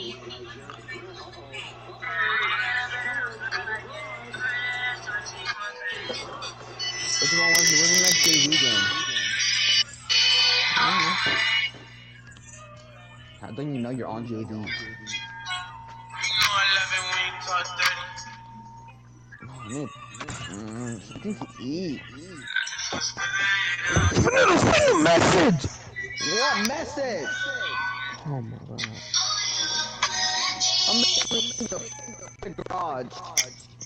What's the one? What's the next Jay-Z game? I don't know. How don't you know you're on Jay-Z? Oh, man. Something to eat. Send a message! What message? Oh my god. I'm in the garage.